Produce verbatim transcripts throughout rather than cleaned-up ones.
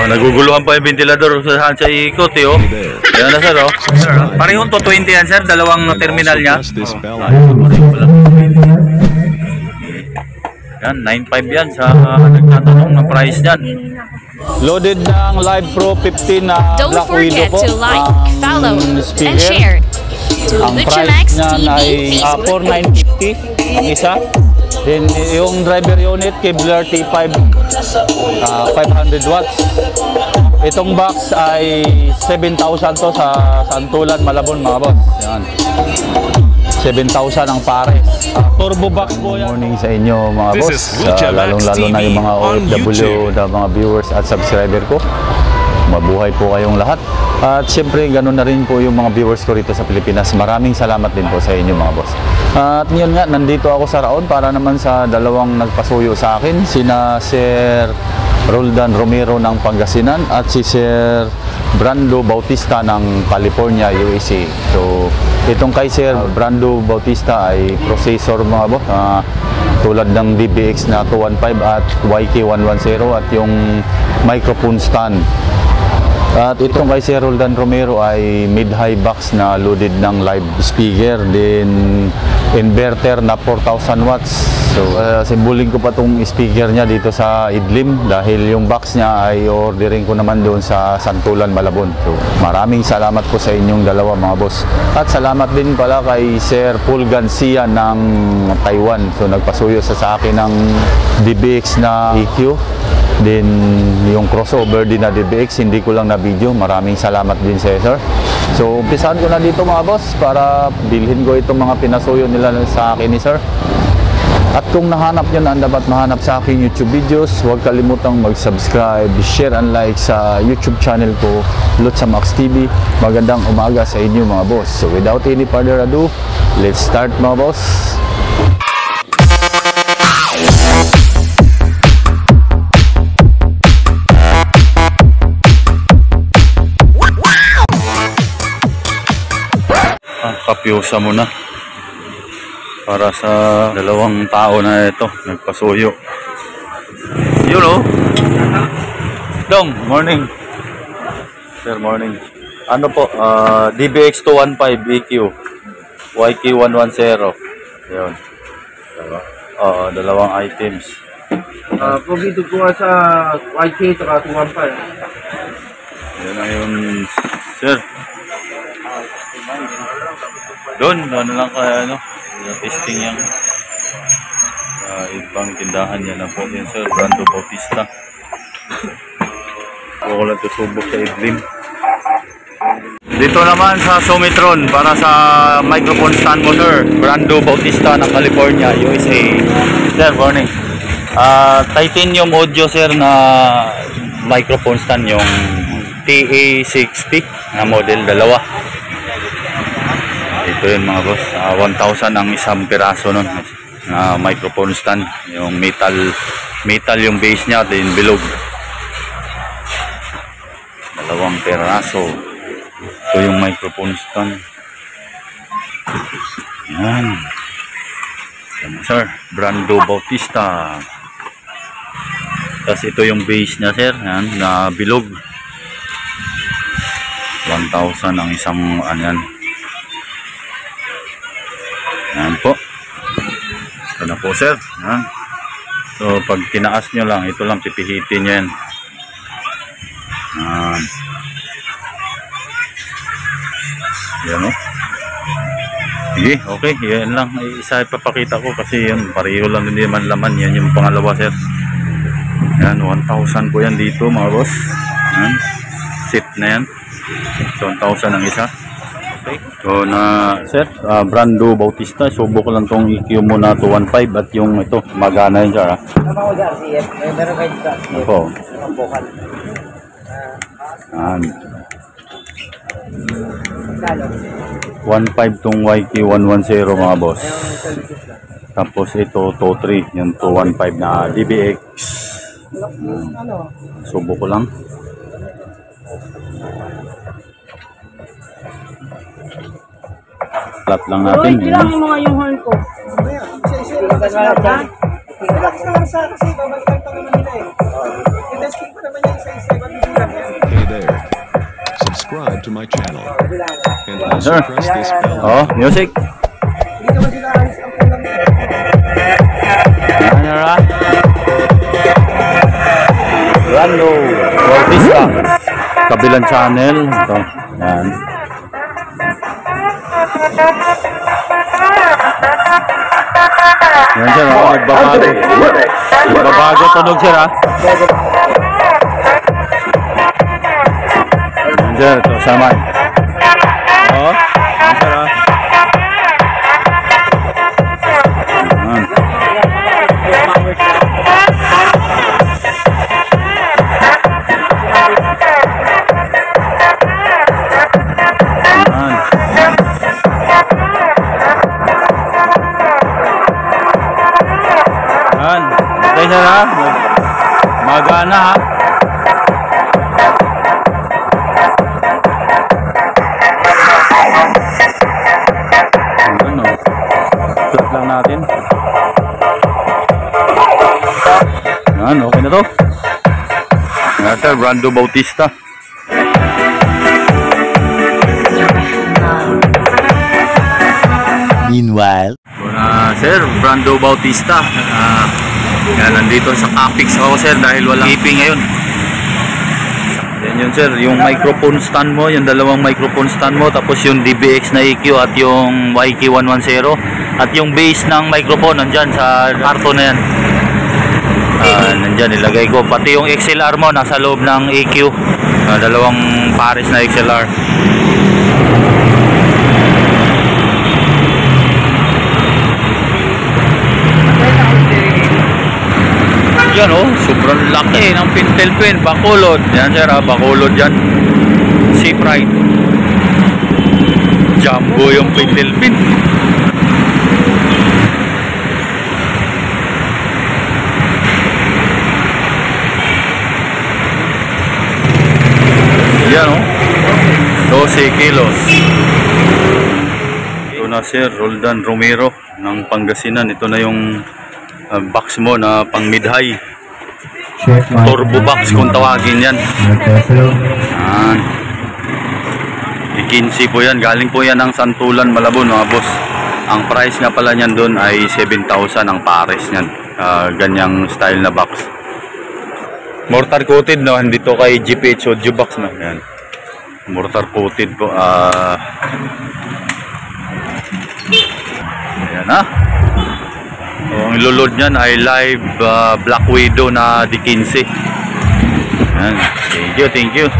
Oh, naguguluhan pa yung ventilador sa sa ikot eh, oh. Yan na sir, oh. Parehong to twenty yan sir, dalawang terminal niya. Oh, yan, nine five yan sa uh, nagtatanong ng price niyan. Loaded ng Live Pro fifteen na uh, Black Widow po. Don't forget to like, um, follow, speaker. and share. Ang price niyan ay uh, four nine fifty ang isa. Then yung driver unit Kevlar T five uh, five hundred watts. Itong box ay seven thousand to sa Santulan, Malabon mga boss. Yan. seven thousand ang pare. Uh, turbo box po yan. Good morning sa inyo mga boss. Uh, lalong-lalo na yung mga O F W na mga viewers at subscriber ko. Mabuhay po kayong lahat. At siyempre, ganoon na rin po yung mga viewers ko rito sa Pilipinas. Maraming salamat din po sa inyo mga boss. At ngayon nga, nandito ako sa Raon para naman sa dalawang nagpasuyo sa akin. Sina Sir Roldan Romero ng Pangasinan at si Sir Brando Bautista ng California, U S A. So, itong kay Sir Brando Bautista ay processor mga boss. Uh, tulad ng D B X na two fifteen at Y K one ten at yung microphone stand. At itong kay Sir Roldan Romero ay mid-high box na loaded ng live speaker, then inverter na four thousand watts. So uh, simbolin ko pa itong speaker niya dito sa Idlim dahil yung box niya ay ordering ko naman doon sa Santulan, Malabon. So maraming salamat po sa inyong dalawa mga boss. At salamat din pala kay Sir Paul Garcia ng Taiwan. So nagpasuyo sa sa akin ng D B X na E Q. Then yung crossover din na D B X, hindi ko lang na video. Maraming salamat din sa sir. So umpisahan ko na dito mga boss para bilhin ko itong mga pinasuyo nila sa akin ni sir. At kung nahanap nyo na ang dapat mahanap sa aking YouTube videos, huwag kalimutang mag-subscribe, share and like sa YouTube channel ko, Lutsa Max T V. Magandang umaga sa inyo mga boss. So without any further ado, let's start mga boss. Kapyosa mo na para sa dalawang tao na ito nagpasuyo. Yun o. Dong, morning. Sir, morning. Ano po, uh, D B X two fifteen E Q Y K one ten. Yun. Oo, dalawang items. Uh, kung dito ko sa Y K at two fifteen. Yun na yun, sir. Doon, ano lang kaya ano, testing yan. Uh, ibang tindahan yan na po yun sir, Brando Bautista. Huwag ko lang tusubok sa Idlim. Dito naman sa Sumitron para sa microphone stand mo sir, Brando Bautista ng California, U S A. Sir, morning. Uh, titanium audio sir na microphone stand yung T A sixty na model, dalawa. Ito yun mga boss, uh, one thousand ang isang piraso nun na uh, microphone stand, yung metal metal yung base nya, then bilog, dalawang piraso. Ito yung microphone stand. Yan yan sir, Brando Bautista. Tapos ito yung base nya sir, yan, na bilog, one thousand ang isang ano yan. Yan po. Ito na po sir. Yan. So pag tinaas nyo lang, ito lang pipihitin nyo yan. Yan. Yan o. Sige, okay. Yan lang. Isa ipapakita ko kasi yan, pareho lang hindi man laman. Yan yung pangalawa sir. Yan, one thousand po yan dito mga boss. Yan. Set na yan. So one thousand ang isa. Okay. So na sir, uh, Brando Bautista, subo ko lang tong E Q mo na two fifteen at yung ito, magana yun sir ha. Opo. Yan. one five tong Y K one ten mga boss. Tapos ito, two three, yung two fifteen na D B X. Subo ko lang. Flat lang natin. Ito lang yung mga yung horn ko. Relax na lang sa kasi babalikan pa naman nila eh. I-testing pa naman yung isa-isa. subscribe to my channel. And also press this bell. Oh, music. Ano na? Rando Bautista. Kabilang channel. Ito. Yan. Yan sir, oh, nagbabago. Nagbabago tunog sir ha. Yan sir, ito samay. Oh, yan sir ha. Yan. Yan. Okay sir ha. Magana ha. Ano? Flat lang natin. Yan, okay na to. Yan sir, Rando Bautista. Meanwhile, Uh, sir, Rando Bautista. Uh, yan, nandito sa Capix ako sir dahil walang keeping ngayon. Yan yun sir, yung microphone stand mo, yung dalawang microphone stand mo, tapos yung D B X na E Q at yung Y K one ten at yung base ng microphone nandyan sa karton na yan. Uh, nandyan ilagay ko, pati yung X L R mo nasa loob ng E Q, uh, dalawang pares na X L R. Yan oh, sobrang laki ng pintel pin, Bacolod. Yan sir ha, Bacolod yan. Seaprite. Jumbo yung pintel pin. Yan oh, twelve kilos. Ito na sir, Roldan Romero ng Pangasinan. Ito na yung uh, box mo na pang mid-high. Turbo box kung tawagin yan. Yan. fifteen po yan. Galing po yan ng Santulan, Malabon mga boss. Ang price nga pala niyan doon ay seven thousand ang pares niyan. Uh, ganyang style na box. Mortar coated no, hindi to kay G P H audio box no. Yan. Mortar coated po. Ah. Uh, yan ha. So, ang ilulod niyan ay live uh, Black Widow na D fifteen. Yan. Thank you, thank you.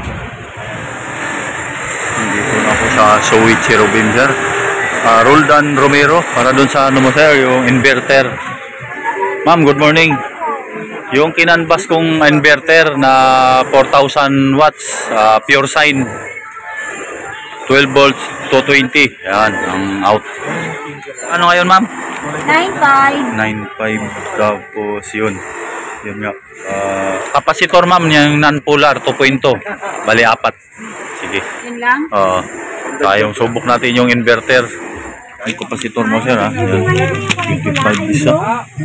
Dito na ako sa Sowichi Robin sir. Uh, Roldan Romero para dun sa ano mo sir, yung inverter. Ma'am, good morning. Yung kinanbas kong inverter na four thousand watts, uh, pure sine, twelve volts, two twenty. Yan, ang out. Ano ngayon ma'am? nine five. nine five tapos yun. Yun nga. Uh, kapasitor ma'am, yung non-polar, two point two. Bali, apat. Sige. Yun lang? Oo. Uh, tayong subok natin yung inverter. Ay, kapasitor mo sir ha. Yan. fifty-five isa.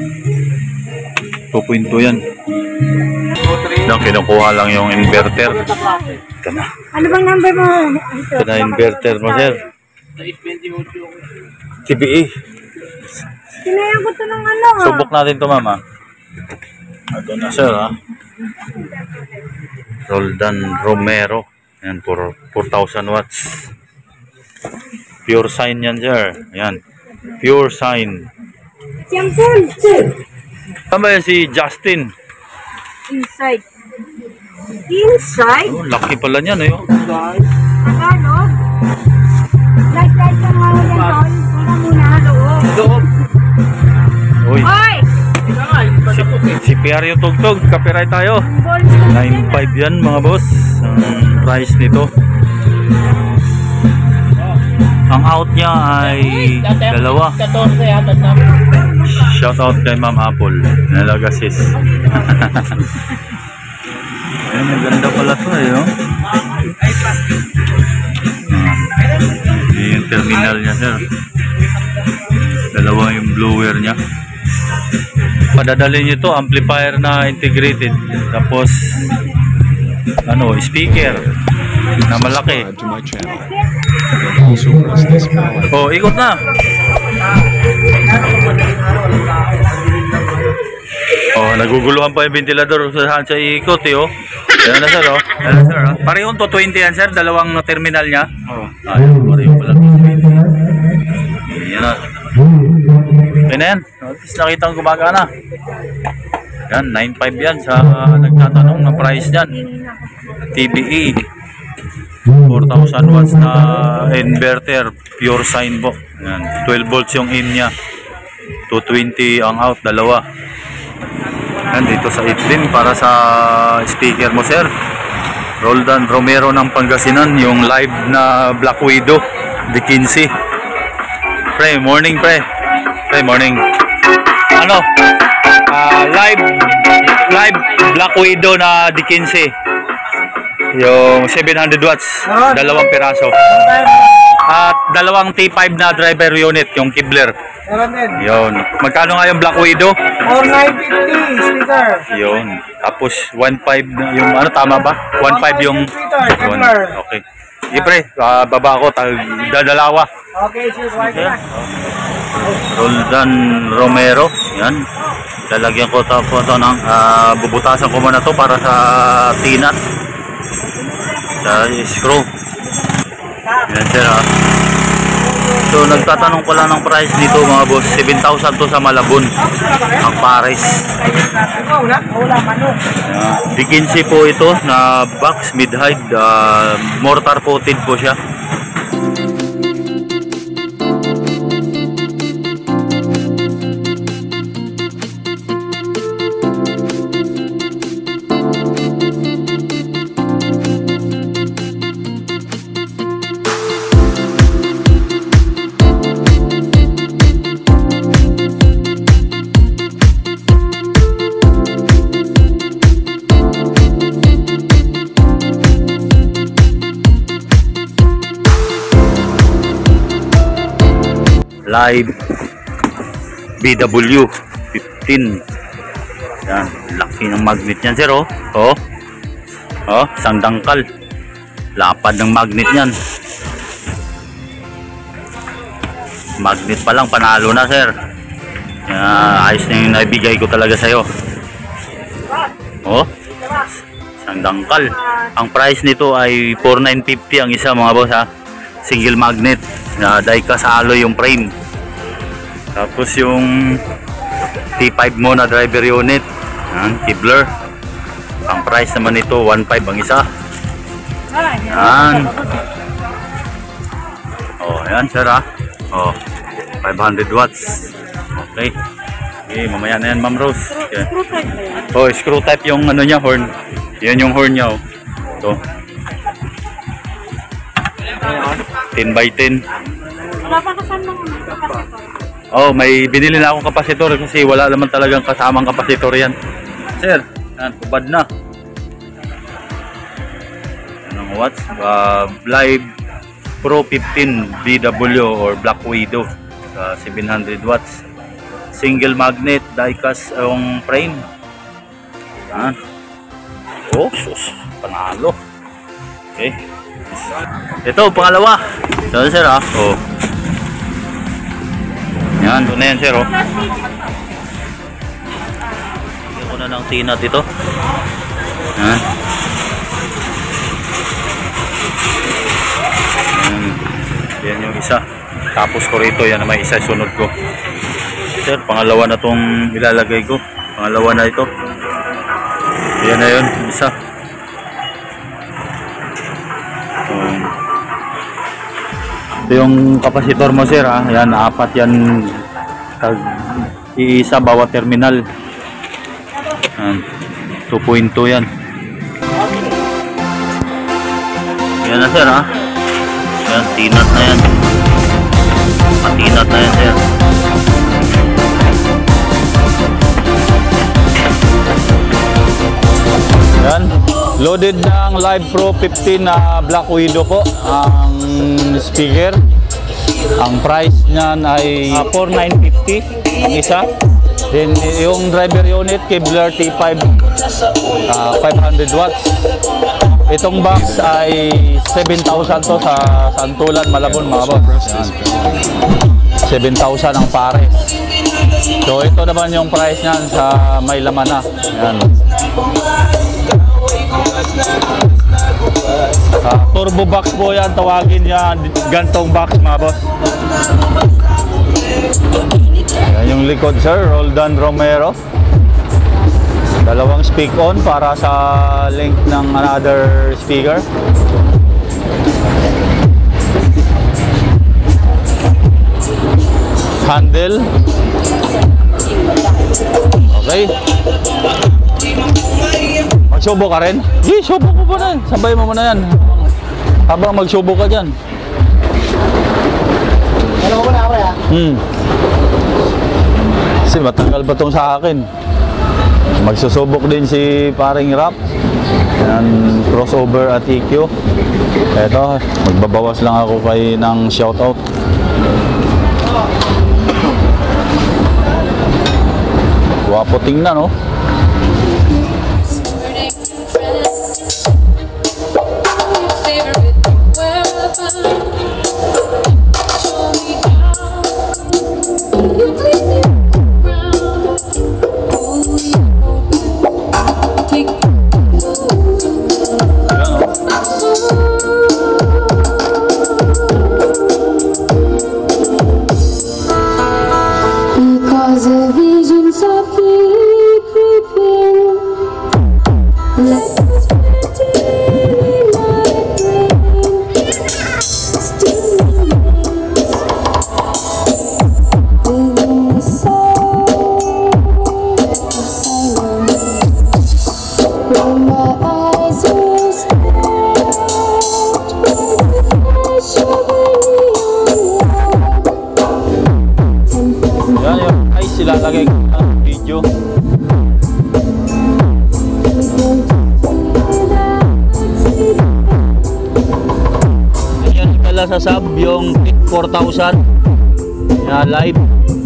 two point two yan. Yan, kinukuha lang yung inverter. Ito na. Ano bang number mo? Ito na inverter mo sir. T B E. Sinayang ko ito ng ano ha? Subok natin ito mama. Ito na sir ha. Roldan Romero. Yan, for four thousand watts. Pure sine yan sir. Yan. Pure sine. Siyang full. Tama yan si Justin. Inside. Inside? Oh, laki pala niyan eh. Ano? Light light lang ako yan tol. Wala muna loob. Loob. Uy. Hoy! Si, si Pierre Tugtog. Copyright tayo. nine five yan mga boss. Ang price nito. Ang out niya ay dalawa. Shout out kay Ma'am Apple. Nalagasis. Ayun, maganda pala to eh. Oh. Yung terminal niya sir. Dalawa yung blower niya. Padadalhin nyo to, amplifier na integrated. Tapos ano, speaker. forget na to malaki. subscribe to my channel. And also press this bell icon. Oh, ikot na. Oh, naguguluhan pa yung ventilador sa sa ikot eh, oh. Yan na sir, oh. Yan na sir, oh. Parehong two twenty yan sir, dalawang terminal niya. Oh. Ayun, pareho pala. Yan na. Yan na yan. Notice nakita ang gumagana. Yan, nine five yan sa nagtatanong ng price niyan. T B E. four thousand watts na inverter, pure sine po. Yan, twelve volts yung in niya. two twenty ang out, dalawa. Yan, dito sa itlin para sa speaker mo sir. Roldan Romero ng Pangasinan, yung live na Black Widow di quince. Pre, morning pre. Pre, morning. Ano? Uh, live live Black Widow na di quince. Yung seven hundred watts, dalawang piraso. At dalawang T five na driver unit, yung Kibler. Yun. Magkano nga yung Black Widow? four nine fifty speaker. Yun. Tapos one five yung ano, tama ba? one five yung yun. Okay. Sige pre, uh, baba ako, dadalawa. Okay, cheers, white na. Roldan Romero. Yan. Lalagyan ko ito po ito ng uh, bubutasan ko muna to para sa tinat. Sa screw. Yan sir ha. So nagtatanong ko lang ng price dito mga boss, seven thousand to sa Malabon ang pares. Uh, di quince po ito na box mid-height, uh, mortar coated po siya. Live B W fifteen. Yan, laki ng magnet niyan sir, oh. Oh. Oh, isang dangkal. Lapad ng magnet niyan. Magnet pa lang panalo na sir. Yan, ayos na yung naibigay ko talaga sa iyo. Oh. Isang dangkal. Ang price nito ay four nine fifty ang isa mga boss ha. Single magnet na die-cast alloy yung frame. Tapos yung T five mo na driver unit, yan, Kibler. Ang price naman nito one five ang isa. Yan. Oh, yan sir ha. Oh, five hundred watts. Okay. Okay, mamaya na yan Ma'am Rose. Okay. Oh, screw type yung ano niya, horn. Yan yung horn niya, oh. Ito. ten by ten. Wala pa kasamang kapasitor. Oh, may binili na akong kapasitor kasi wala naman talagang kasamang kapasitor yan. Sir, yan, kubad na. Anong watts? Uh, Live Pro fifteen B W or Black Widow. Uh, seven hundred watts. Single magnet, die-cast yung frame. Yan. Oh, sus. Panalo. Okay. Ito, pangalawa. Ito, sir, ah. Oh. Yan, doon na yan sir, oh. Bigyan ko na ng tinat ito. Yan. Yan. Yan yung isa. Tapos ko rito, yan may isa sunod ko. Sir, pangalawa na tong ilalagay ko. Pangalawa na ito. Yan na yun, isa. Um, ito yung kapasitor mo sir ha. Yan, apat yan. Iisa bawat terminal. Yan, two point two yan. Yan na sir ha. Yan, tinat na yan. Patinat na yan sir. Yan, loaded ng Live Pro fifteen na Black Widow po ang speaker. Ang price niyan ay uh, four nine fifty ang isa. Then yung driver unit, Kevlar T five, uh, five hundred watts. Itong box ay seven thousand to sa Santulan, Malabon mga boss. seven thousand ang pares. So ito naman yung price niyan sa may laman na. Yan. Uh, turbo box po yan, tawagin yan, gantong box mga boss. Yan yung likod sir, Roldan Romero. Dalawang speak on para sa link ng another speaker. Handle. Okay. Magsubo ka rin? Di, subo mo muna. Sabay mo muna yan. Habang magsubo ka dyan. Alam ko na ako ya. Hmm. Kasi matagal pa itong sa akin. Magsusubok din si paring Rap. Yan, crossover at E Q. Eto, magbabawas lang ako kay ng shoutout. Wapo tingnan, no? Because a vision softly creeping left us waiting in my brain, still remains within the sound of silence. When my eyes were stabbed with the flash of a neon light, ten thousand Yan yung price, ilalagay ko ng video. Yan pala sa sub, yung four thousand. Yan, live.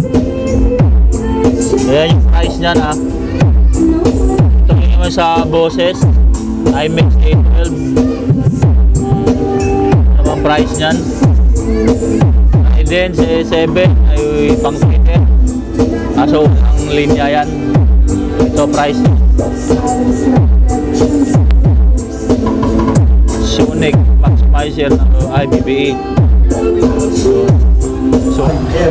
Ayan yung price niyan ah. Ito naman sa boses, I M X A twelve. Ito ang price niyan. And then sa seven ay pang Twitter. Kaso ang linya yan. Ito price. Sonic maximizer ng I B B E. So,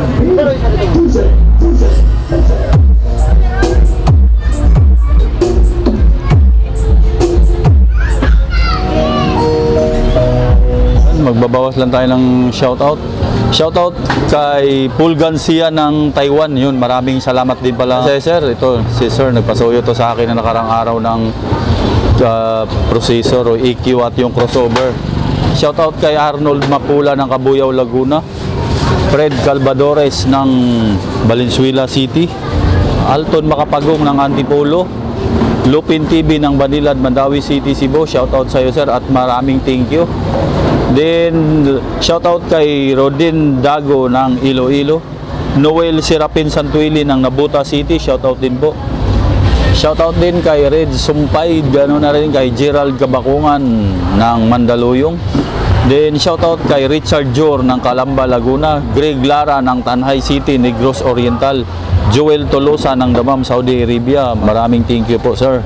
magbabawas lang tayo ng shoutout. Shoutout kay Pulgan Sia ng Taiwan. Yun, maraming salamat din pala. Kasi sir, ito, si sir, nagpasuyo to sa akin na nakarang araw ng uh, processor o E Q at yung crossover. Shoutout kay Arnold Mapula ng Cabuyao, Laguna. Fred Calvadores ng Valenzuela City. Alton Makapagong ng Antipolo. Lupin T V ng Banilad, Mandawi City, Cebu. Shoutout sa iyo sir at maraming thank you. Then, shoutout kay Rodin Dago ng Iloilo. Noel Serapin Santuili ng Nabuta City. Shoutout din po. Shoutout din kay Red Sumpay. Ganoon na rin kay Gerald Kabakungan ng Mandaluyong. Then, shoutout kay Richard Jor ng Calamba, Laguna. Greg Lara ng Tanhay City, Negros Oriental. Joel Tolosa ng Damam, Saudi Arabia. Maraming thank you po, sir.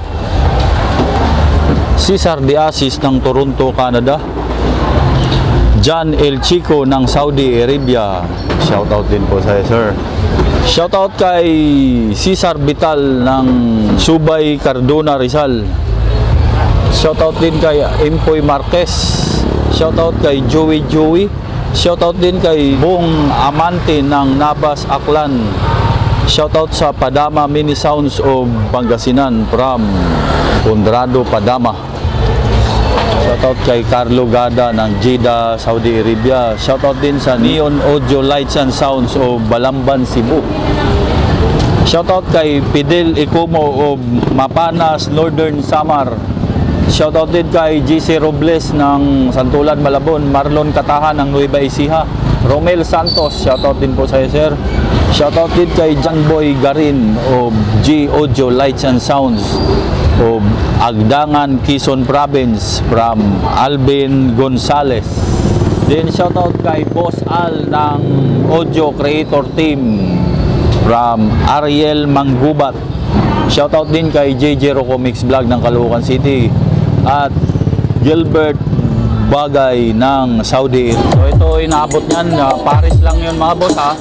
Cesar De Asis ng Toronto, Canada. John El Chico ng Saudi Arabia. Shoutout din po sa sir. Shoutout kay Cesar Vital ng Subay, Cardona, Rizal. Shoutout din kay Empoy Marquez. Shoutout kay Joey Joey. Shoutout din kay Bong Amante ng Nabas, Aklan. Shoutout sa Padama Mini Sounds of Pangasinan from Conrado, Padama. Shoutout kay Carlo Gada ng Jeddah, Saudi Arabia. Shoutout din sa Neon Audio Lights and Sounds of Balamban, Cebu. Shoutout kay Fidel Ecomo of Mapanas, Northern Samar. Shoutout din kay G C Robles ng Santulan, Malabon. Marlon Katahan ng Nueva Ecija. Romel Santos, shoutout din po sa iyo, sir. Shoutout din kay John Boy Garin of G Audio Lights and Sounds of Agdangan, Quezon Province from Alvin Gonzales. Then shoutout kay Boss Al ng Audio Creator Team from Ariel Manggubat. Shoutout din kay J J Rocomics Vlog ng Caloocan City at Gilbert Bagay ng Saudi. So ito inaabot niyan, uh, Paris lang yun mga boss ha.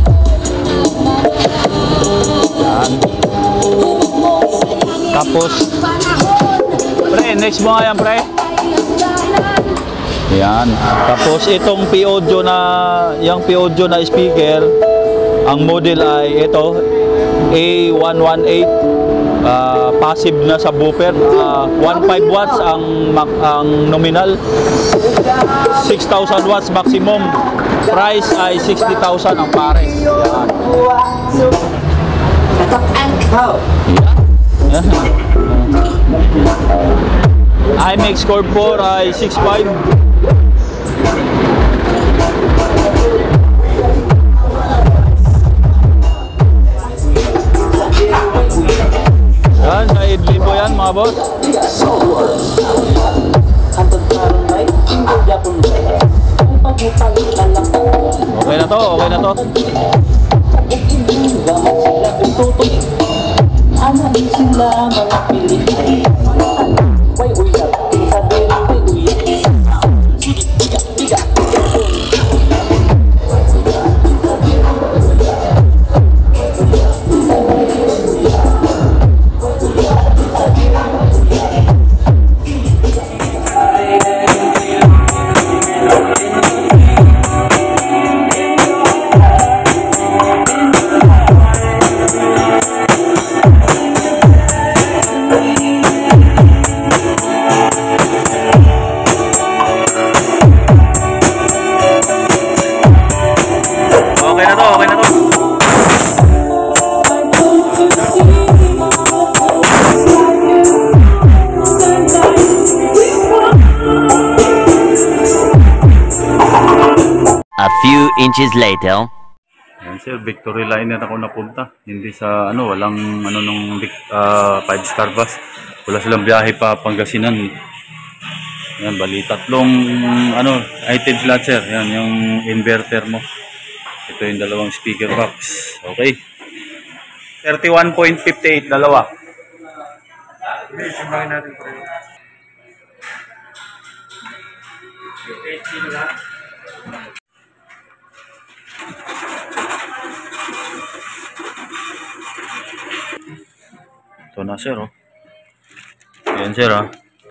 Yan. Tapos pre, next mo nga yan pre. Yan. Tapos itong P-Audio na, yung P-Audio na speaker, ang model ay ito A one one eight. Uh, passive na sa buffer, uh, fifteen watts ang ang nominal, six thousand watts maximum, price ay sixty thousand ang pares. Yan. Yan. I M X Core four ay six point five. Yan, sa Idlibo yan mga boss. Okay na to, okay na to. A few inches later. Yan sir, Victory Liner ako napunta. Hindi sa ano, walang ano nung uh, five star bus. Wala silang biyahe pa Pangasinan. Yan, bali tatlong ano, items lahat sir. Yan, yung inverter mo. Ito yung dalawang speaker box. Okay. thirty-one point five eight dalawa. Hindi, simbahin natin po rin. eight kilo lang. Ito na sir oh. Yan sir ah.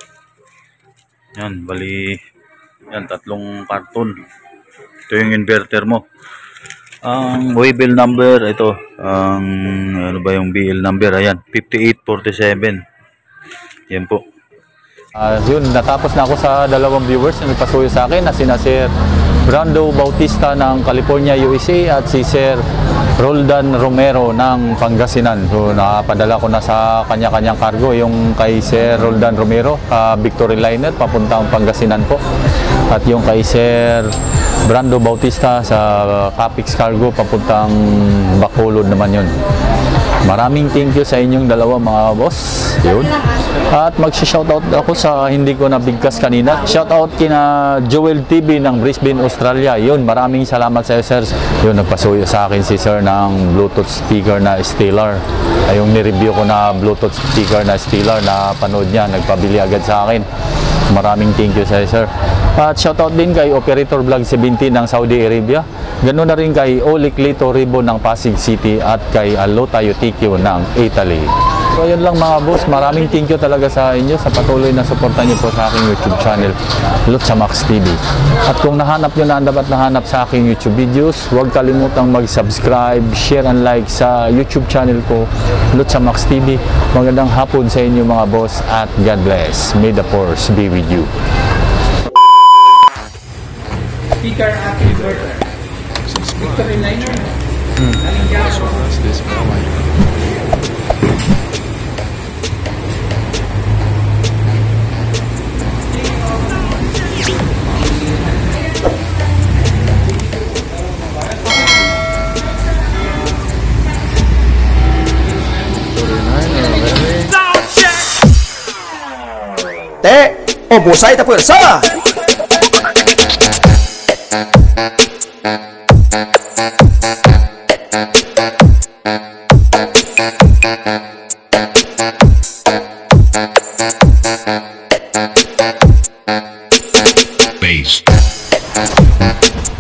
Yan, bali yan, tatlong karton. Ito yung inverter mo. Ang waybill number, ito. Ang ano ba yung B L number? Ayan, fifty-eight forty-seven. Yan po. Uh, yun, natapos na ako sa dalawang viewers na nagpasuyo sa akin na sina Sir Brando Bautista ng California, U S A at si Sir Roldan Romero ng Pangasinan. So nakapadala ko na sa kanya-kanyang cargo, yung kay Sir Roldan Romero, uh, Victory Liner, papuntang Pangasinan po. At yung kay Sir Brando Bautista sa Capix Cargo, papuntang Bacolod naman yun. Maraming thank you sa inyong dalawa mga boss. Yun. At mag-shoutout ako sa hindi ko nabigkas kanina. Shoutout kina Joel T V ng Brisbane, Australia. Yun, maraming salamat sa iyo sir. Yun, nagpasuyo sa akin si sir ng Bluetooth speaker na Stellar. Ay, yung ni-review ko na Bluetooth speaker na Stellar na panood niya, nagpabili agad sa akin. Maraming thank you sa iyo sir. At shoutout din kay Operator Vlog seventeen ng Saudi Arabia. Ganoon na rin kay Olik Lito Ribo ng Pasig City at kay Alotayo T Q ng Italy. So yun lang mga boss, maraming thank you talaga sa inyo sa patuloy na suporta niyo po sa aking YouTube channel, Lotsamax T V. At kung nahanap nyo na ang dapat nahanap sa aking YouTube videos, huwag kalimutang mag-subscribe, share and like sa YouTube channel ko, Lotsamax T V. Magandang hapon sa inyo mga boss at God bless. May the force be with you. Speaker at inverter. Victory Liner. Hmm. So that's this bell. O busay ta pwersa. Bass.